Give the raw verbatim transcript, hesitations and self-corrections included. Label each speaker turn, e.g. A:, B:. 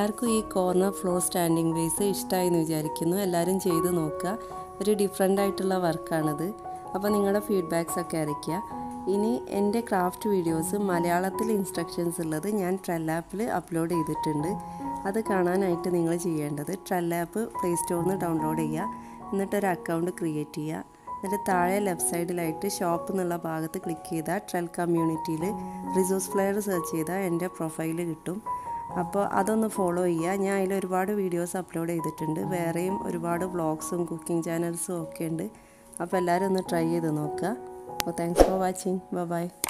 A: എല്ലാവർക്കും ഈ corner floor standing vase ഇഷ്ടമായി എന്ന് വിചാരിക്കുന്നു. എല്ലാവരും ചെയ്ത് നോക്കുക. ഒരു ഡിഫറെൻ്റ് ആയിട്ടുള്ള വർക്കാണിത്. അപ്പോൾ നിങ്ങളുടെ ഫീഡ്ബാക്സ് ഒക്കെ അറിയിക്കുക. ഇനി എൻ്റെ ക്രാഫ്റ്റ് വീഡിയോസ് മലയാളത്തിൽ ഇൻസ്ട്രക്ഷൻസ് ഉള്ളത് ഞാൻ ട്രെൽ ആപ്പിൽ അപ്ലോഡ് ചെയ്തിട്ടുണ്ട്. അത് കാണാനായിട്ട് നിങ്ങൾ ചെയ്യേണ്ടത് ട്രെൽ ആപ്പ് പ്ലേ സ്റ്റോറിൽ നിന്ന് ഡൗൺലോഡ് ചെയ്യുക. എന്നിട്ടൊരു അക്കൗണ്ട് ക്രിയേറ്റ് ചെയ്യുക. എന്നിട്ട് താഴെ ലെഫ്റ്റ് സൈഡിലായിട്ട് ഷോപ്പ് എന്നുള്ള ഭാഗത്ത് ക്ലിക്ക് ചെയ്താൽ ട്രെൽ കമ്മ്യൂണിറ്റിയിൽ റിസോഴ്സ് ഫ്ലെയർ സെർച്ച് ചെയ്താൽ എൻ്റെ പ്രൊഫൈൽ കിട്ടും. അപ്പോൾ അതൊന്ന് ഫോളോ ചെയ്യുക. ഞാൻ അതിൽ ഒരുപാട് വീഡിയോസ് അപ്ലോഡ് ചെയ്തിട്ടുണ്ട്. വേറെയും ഒരുപാട് വ്ളോഗ്സും കുക്കിംഗ് ചാനൽസും ഒക്കെ ഉണ്ട്. അപ്പോൾ എല്ലാവരും ഒന്ന് ട്രൈ ചെയ്ത് നോക്കുക. അപ്പോൾ thanks for watching. Bye by.